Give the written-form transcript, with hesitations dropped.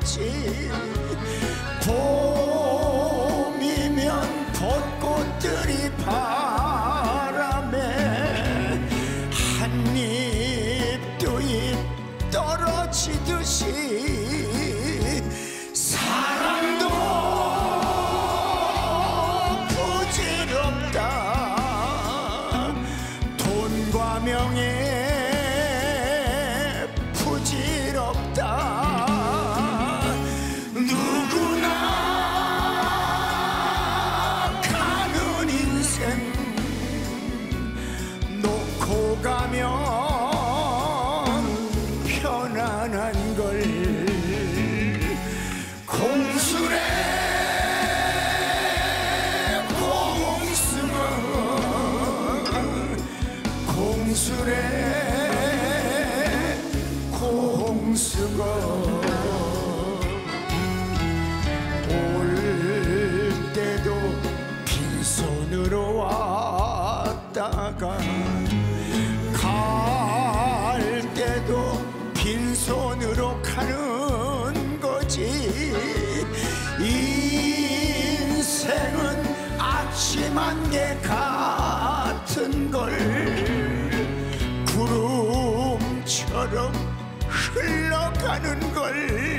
거지. 봄이면 벚꽃들이 바람에 한 입 두 입 떨어지듯이 사랑도 부질없다. 돈과 명예 부질없다. 누구나 가는 인생 놓고 가면 편안한 걸. 공수래 공수가 공수래 공수가 올 때도 빈손으로 왔다가 갈 때도 빈손으로 가는 거지. 인생은 아침 안개 같은 걸. 구름처럼 흘러가는 걸.